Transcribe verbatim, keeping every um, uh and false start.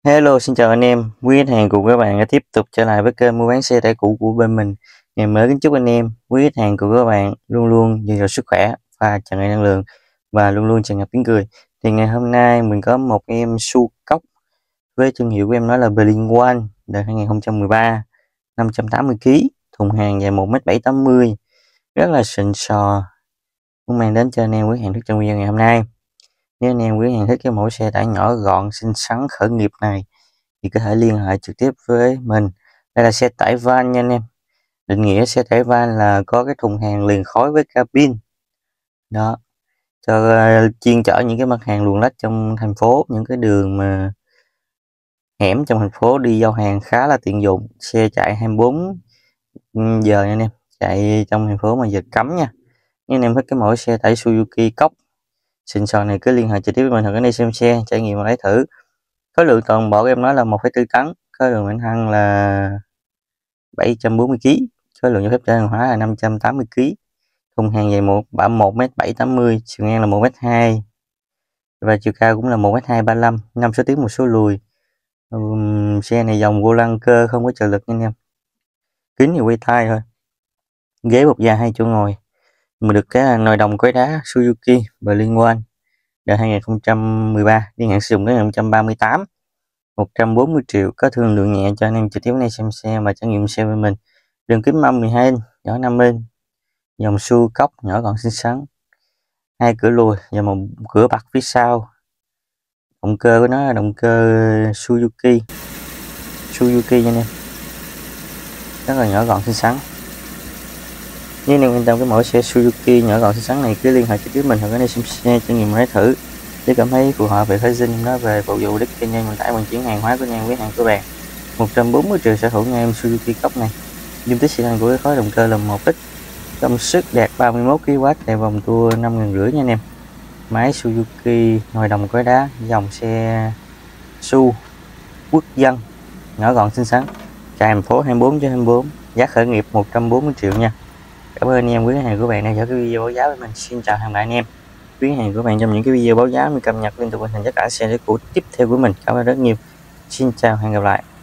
Hello, xin chào anh em. Quý khách hàng cùng các bạn đã tiếp tục trở lại với kênh mua bán xe tải cũ của bên mình. Ngày mới kính chúc anh em, quý khách hàng của các bạn luôn luôn dồi dào sức khỏe và tràn đầy năng lượng và luôn luôn tràn ngập tiếng cười. Thì ngày hôm nay mình có một em su cốc với thương hiệu của em nói là Berlin One đời hai nghìn không trăm mười ba, năm trăm tám mươi ki lô gam, thùng hàng dài một mét bảy tám mươi, rất là xịn sò. Muốn mang đến cho anh em quý hàng thích trong video ngày hôm nay. Nếu anh em quý hàng thích cái mẫu xe tải nhỏ gọn xinh xắn khởi nghiệp này thì có thể liên hệ trực tiếp với mình. Đây là xe tải van nha anh em. Định nghĩa xe tải van là có cái thùng hàng liền khối với cabin đó, cho uh, chuyên chở những cái mặt hàng luồn lách trong thành phố, những cái đường mà hẻm trong thành phố đi giao hàng khá là tiện dụng. Xe chạy hai mươi bốn giờ nha anh em, chạy trong thành phố mà giờ cấm nha. Nếu anh em thích cái mẫu xe tải Suzuki cốc xịn sò này cứ liên hệ trực tiếp với mình hoặc đến đây xem xe trải nghiệm và lấy thử. Khối lượng toàn bộ em nói là một phẩy bốn tấn, khối lượng bánh xăng là bảy trăm bốn mươi ki lô gam, khối lượng cho phép chở hàng hóa là năm trăm tám mươi ki lô gam, thùng hàng dày một một mét bảy tám mươi, chiều ngang là một mét hai và chiều cao cũng là một mét hai ba lăm, năm số tiến một số lùi. Uhm, xe này dòng vô lăng cơ không có trợ lực nha anh em, kính thì quay thai thôi, ghế bọc da hai chỗ ngồi, mình được cái nồi đồng cối đá Suzuki Berlin One đời hai nghìn không trăm mười ba, niên hạn sử dụng đến hai nghìn không trăm ba mươi tám, một trăm bốn mươi triệu, có thương lượng nhẹ cho anh em trực tiếp này xem xe và trải nghiệm xe với mình. Đường kính mâm mười hai inch, nhỏ năm inch, dòng su cốc nhỏ gọn xinh xắn, hai cửa lùi và một cửa bật phía sau. Động cơ của nó là động cơ Suzuki Suzuki nha anh em, rất là nhỏ gọn xinh xắn. Nếu anh em quan tâm cái mẫu xe Suzuki nhỏ gọn xinh xắn này cứ liên hệ trực tiếp mình hoặc ở đây xem xe trải nghiệm lấy thử. Nếu cảm thấy phù hợp về phái dinh nói về phục vụ đích kinh doanh vận tải vận chuyển hàng hóa của nhà quý hàng của bạn, một trăm bốn mươi triệu sở hữu nhà em Suzuki cốc này. Dung tích xi lanh của cái khối động cơ là một lít, công suất đạt ba mươi mốt ki lô oát, chạy vòng tua năm nghìn rưỡi nha anh em. Máy Suzuki nồi đồng cối đá, dòng xe Su quốc dân, nhỏ gọn xinh xắn, chạy thành phố hai mươi bốn trên hai mươi bốn, giá khởi nghiệp một trăm bốn mươi triệu nha. Cảm ơn anh em quý hàng của bạn đã theo cái video báo giá với mình. Xin chào hẹn gặp lại anh em quý hàng của bạn trong những cái video báo giá mình cập nhật liên tục hoàn thành tất cả xe cũ tiếp theo của mình. Cảm ơn rất nhiều. Xin chào, hẹn gặp lại.